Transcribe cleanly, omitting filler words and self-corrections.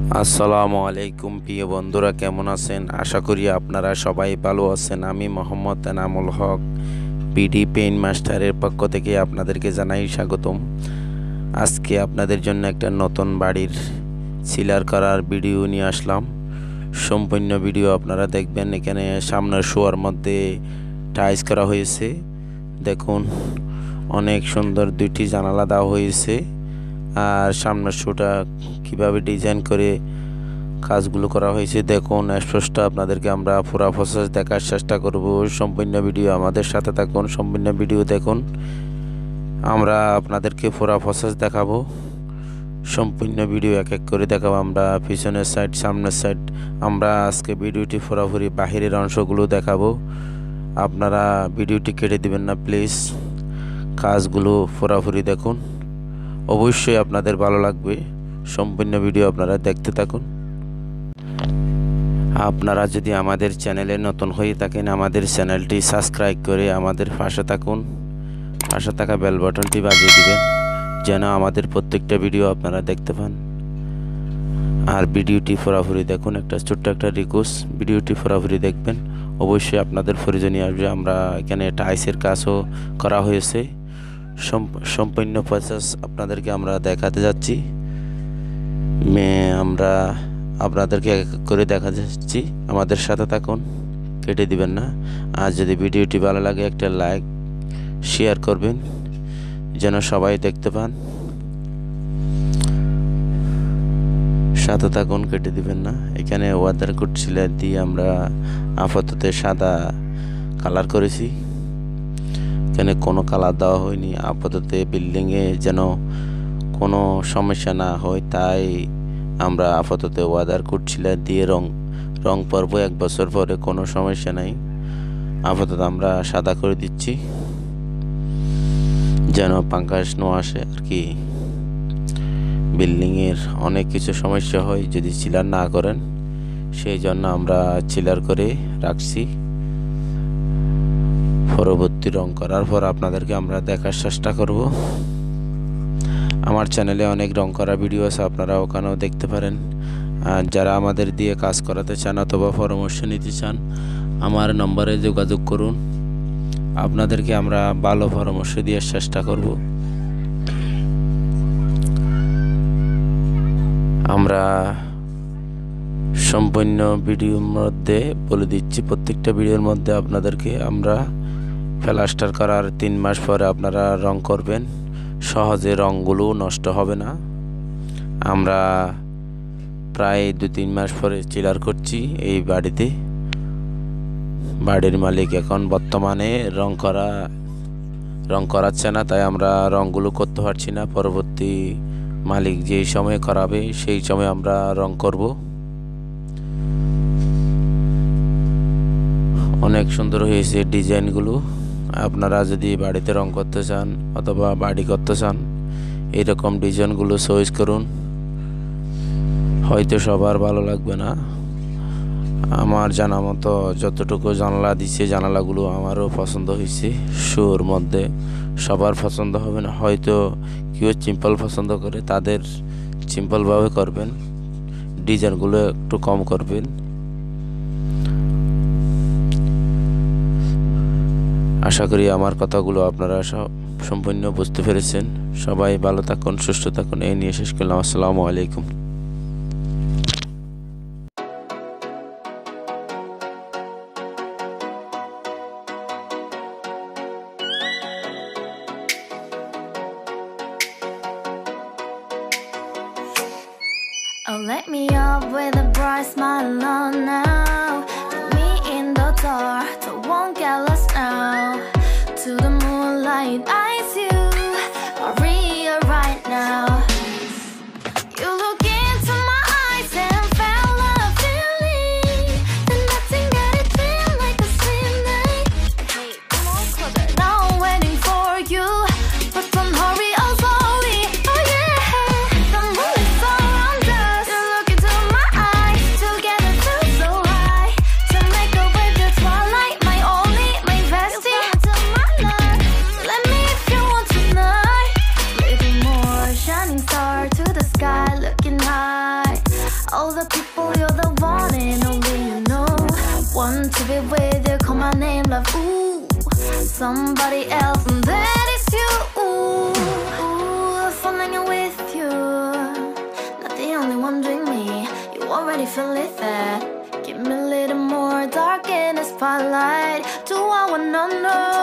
আসসালামু আলাইকুম প্রিয় বন্ধুরা, কেমন আছেন? আশা করি আপনারা সবাই ভালো আছেন। আমি মোহাম্মদ এনামুল হক, বিডি পেইন্ট মাস্টারের পক্ষ থেকে আপনাদেরকে জানাই স্বাগতম। আজকে আপনাদের জন্য একটা নতুন বাড়ির সিলার করার ভিডিও নিয়ে আসলাম। সম্পূর্ণ ভিডিও আপনারা দেখবেন। এখানে সামনের শোয়ার মধ্যে টাইলস করা হয়েছে। দেখুন, অনেক সুন্দর দুইটি জানালা দেওয়া হয়েছে। আর সামনের শোটা কিভাবে ডিজাইন করে কাজগুলো করা হয়েছে দেখুন। স্পষ্ট আপনাদেরকে আমরা পুরো প্রসেস দেখার চেষ্টা করব। সম্পূর্ণ ভিডিও আমাদের সাথে থাকুন, সম্পূর্ণ ভিডিও দেখুন। আমরা আপনাদেরকে পুরো প্রসেস দেখাবো। সম্পূর্ণ ভিডিও এক এক করে দেখাবো আমরা, পিছনের সাইড, সামনের সাইড। আমরা আজকে ভিডিওটি পুরোপুরি বাহিরের অংশগুলো দেখাবো। আপনারা ভিডিওটি কেটে দিবেন না প্লিজ। কাজগুলো পুরোপুরি দেখুন, অবশ্যই আপনাদের ভালো লাগবে। সম্পূর্ণ ভিডিও আপনারা দেখতে থাকুন। আপনারা যদি আমাদের চ্যানেলে নতুন হয়ে থাকেন, আমাদের চ্যানেলটি সাবস্ক্রাইব করে আমাদের পাশে থাকুন। পাশে থাকা বেল বাটনটি বাজিয়ে দিবেন যেন আমাদের প্রত্যেকটা ভিডিও আপনারা দেখতে পান। আর ভিডিওটি পুরোপুরি দেখুন। একটা ছোট্ট একটা রিকোয়েস্ট, ভিডিওটি পুরোপুরি দেখবেন, অবশ্যই আপনাদের প্রয়োজনীয় আসবে। আমরা এখানে টাইলসের কাজও করা হয়েছে। সম্পূর্ণ প্রসেস আপনাদেরকে আমরা দেখাতে যাচ্ছি। আমরা আপনাদেরকে এক এক করে দেখা যাচ্ছি। আমাদের সাথে থাকুন, কেটে দিবেন না। আর যদি ভিডিওটি ভালো লাগে একটা লাইক শেয়ার করবেন যেন সবাই দেখতে পান। সাথে থাকুন, কেটে দিবেন না। এখানে ওয়াটার কোট সিলার দিয়ে আমরা আপাতত সাদা কালার করেছি। এখানে কোনো কালার দেওয়া হয়নি। আপাতত বিল্ডিংয়ে যেন কোনো সমস্যা না হয়, তাই আমরা আপাতত ওয়াটার কোট সিলার দিয়ে রং করব। 1 বছর পরে কোনো সমস্যা নাই। আপাতত আমরা সাদা করে দিচ্ছি যেন পাঙ্কাশ নো আসে আর কি। বিল্ডিংয়ের অনেক কিছু সমস্যা হয় যদি সিলার না করেন, সেই জন্য আমরা সিলার করে রাখছি। পরবর্তী রং করার পর আপনাদেরকে আমরা দেখার চেষ্টা করব। আমার চ্যানেলে অনেক রং করা ভিডিও আছে, আপনারা ওখানেও দেখতে পারেন। আর যারা আমাদের দিয়ে কাজ করাতে চান অথবা পরামর্শ নিতে চান, আমার নম্বরে যোগাযোগ করুন। আপনাদেরকে আমরা ভালো পরামর্শ দেওয়ার চেষ্টা করব। আমরা সম্পূর্ণ ভিডিওর মধ্যে বলে দিচ্ছি, প্রত্যেকটা ভিডিওর মধ্যে আপনাদেরকে আমরা প্লাস্টার করার 3 মাস পরে আপনারা রং করবেন। সহজে রঙগুলো নষ্ট হবে না। আমরা প্রায় 2-3 মাস পরে সিলার করছি এই বাড়িতে। বাড়ির মালিক এখন বর্তমানে রং করাচ্ছে না, তাই আমরা রঙগুলো করতে পারছি না। পরবর্তী মালিক যেই সময় করাবে সেই সময় আমরা রং করব। অনেক সুন্দর হয়েছে ডিজাইনগুলো। আপনারা যদি বাড়িতে রং করতে চান অথবা বাড়ি করতে চান, এইরকম ডিজাইনগুলো চয়েস করুন। হয়তো সবার ভালো লাগবে না। আমার জানা মতো যতটুকু জানালা দিচ্ছে, জানালাগুলো আমারও পছন্দ হয়েছে। শোর মধ্যে সবার পছন্দ হবে না, হয়তো কেউ সিম্পল পছন্দ করে, তাদের সিম্পলভাবে করবেন। ডিজাইনগুলো একটু কম করবেন। আশা করি আমার কথাগুলো আপনারা সম্পূর্ণ বুঝতে পেরেছেন। সবাই ভালো থাকুন, সুস্থ থাকুন। এই নিয়ে শেষ করলাম। আসসালামু আলাইকুম। Oh, let me up with a bright smile on now. Put me in the dark, so won't get lost now. To the moonlight, eyes you, Maria right now. You look into my eyes and felt a feeling, then nothing got it feel like a slim night. Hey, come on closer, now I'm waiting for you, but don't hurry, oh slowly. Oh yeah, the moon is around us. You look into my eyes, together feel so high. To make up with the twilight, my only, my bestie. Into my life, let me All the people, you're the one and only you know. Want to be with you, call my name, love, ooh. Somebody else, and that is you, ooh. Falling with you, not the only one doing me. You already feel it there. Give me a little more dark in the spotlight. Do I wanna know?